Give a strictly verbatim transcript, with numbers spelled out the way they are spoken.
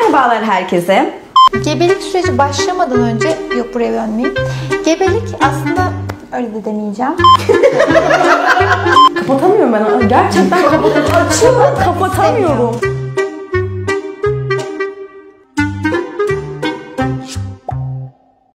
Merhabalar herkese. Gebelik süreci başlamadan önce, yok buraya dönmeyeyim. Gebelik aslında, öyle de deneyeceğim. Kapatamıyorum ben. Gerçekten kapatamıyorum. Açıyorum, kapatamıyorum.